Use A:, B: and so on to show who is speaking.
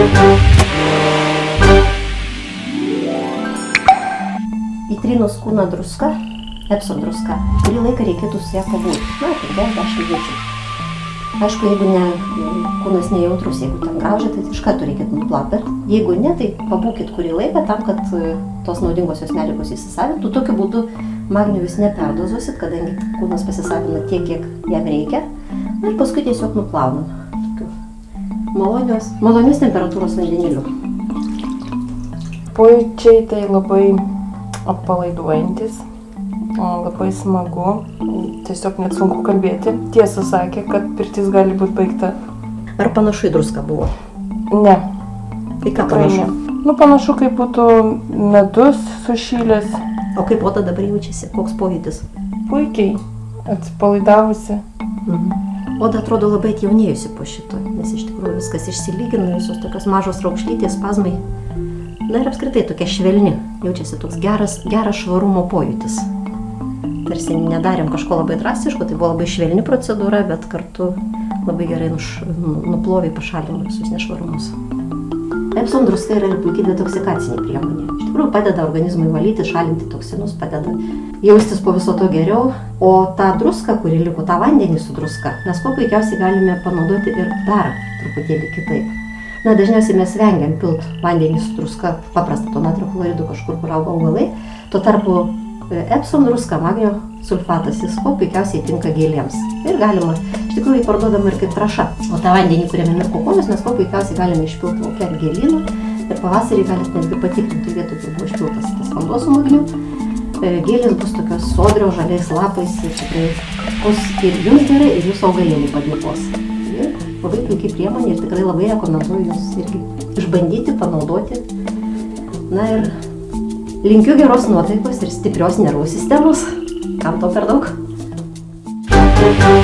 A: Įtrynus kūną druska, Epsom druska, kurį laiką reikėtų su ją pabūti, 5-10 minučių. Aišku, jeigu kūnas nejautrus, jeigu ten graužia, tai iš karto reikėtų nuplauti. Jeigu ne, tai pabūkit kurį laiką tam, kad tos naudingosios medžiagos įsisavintų. Tokiu būdu magnio jūs neperdozuosit, kadangi kūnas pasisavina tiek, kiek jam reikia. Ir paskui tiesiog nuplaunam. Malonios temperatūros vandeniliu.
B: Pojūčiai tai labai atpalaiduojantis, labai smagu, tiesiog net sunku kalbėti. Tiesa sakė, kad pirtis gali būti baigta.
A: Ar panašu į druską buvo?
B: Ne.
A: Tai ką panašu?
B: Panašu, kaip būtų medus sušylęs.
A: O kaip oda dabar jaučiasi? Koks pojūtis?
B: Puikiai, atsipalaidavusi.
A: Oda atrodo labai atjaunėjusi po šito, nes iš tikrųjų viskas išsilygina, visos tokios mažos raukšlytės, spazmai. Na ir apskritai tokia švelni, jaučiasi toks geras švarumo pojūtis. Tarsi nedarėm kažko labai drastiško, tai buvo labai švelni procedūra, bet kartu labai gerai nuplovė, pašalino visus nešvarumus. Epsom druska yra ir puikiai detoksikacinė priemonė. Iš tikrųjų padeda organizmui valyti, šalinti toksinus, padeda jaustis po viso to geriau. O tą druską, kuri liko, tą vandenį su druska, mes kuo puikiausiai galime panaudoti ir dar truputėlį kitaip. Na, dažniausiai mes vengiam pilt vandenį su druska, paprastą to natrio chloridu kažkur, kur auga augalai. Tuo tarpu Epsom druska, magnio sulfatas, jis kuo puikiausiai tinka gėlėms. Ir galima, iš tikrųjų, parduodama ir kaip trąša. O tą vandenį, kuriame mirko kojos, mes kuo puikiausiai galime išpilti lauke ar gėlynų. Ir pavasarį galite netgi patikrinti vietoj, kur buvo išpiltas tas vanduo su magniu. Gėlės bus tokios sodrios, žaliais lapais ir tikrai bus ir jums gerai, ir jūsų augalėlį padėkos. Ir labai puikiai priemonė ir tikrai labai rekomenduoju jums irgi išbandyti, panaudoti. Na ir linkiu geros nuotaikos ir stiprios nervų sistemos. Kam to per daug?